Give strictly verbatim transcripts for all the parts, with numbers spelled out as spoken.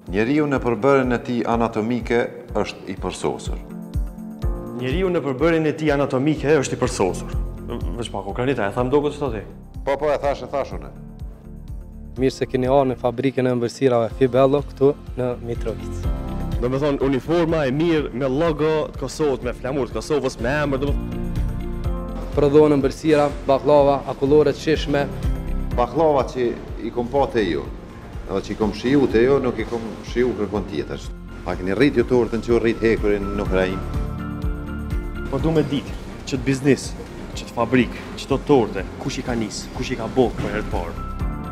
Njeriu në përbërjen e tij anatomike është i përsosur. Njeriu në përbërjen e tij anatomike është i përsosur. Veç pa konkreta, e tham dokët çfarë ti? Po, po, e thash, e thash unë. Mirë se keni ardhur në fabrikën e ëmbëlsirave Fibello këtu në Mitrovic. Do me thonë, uniforma e mirë me logo të Kosovës, me flamur të Kosovës, me emër, do me... Prodhohen ëmbëlsira, baklava, akullore të shishme. Baklava që i kom pa te ju, edhe që i kom shiu te ju, nuk i kom shiu kërkon tjetër. Pa keni rrit ju tortën që u rrit hekurin në Ukrainë. Po du me ditë, që të biznis, që të fabrik, që të torte, kush i ka nis, kush i ka bo për herë të parë.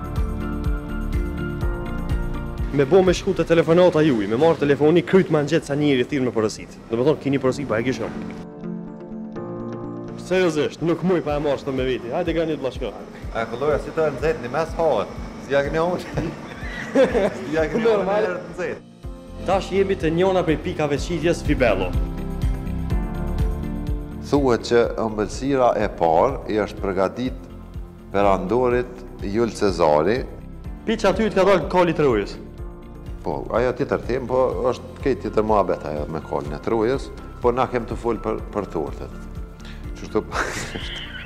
Me bo me shku të telefonata juj, me marrë telefoni, kryt ma në gjithë sa njëri thirë me përësit. Do me thonë, kini përësit, ba e kishëm. Seriozisht, nuk muj pa e marrë shtë me viti. Hajde ga një të bashkë. A këlloja si të nëzet një mes haët, si ja këne unë. Si ja këne unë në herë të nëzet. Tash jemi të njona prej pikave qitjes Fibello. Thuhet që ëmbëlsira e parë i është përgatit perandorit Jul Cezari. Pi që aty të ka dalë kali Trojës. Po, ajo tjetër tim, po është këtë tjetër muhabet ajo me kolin e Trojës, po na kem të folë për, për tortet. Qështu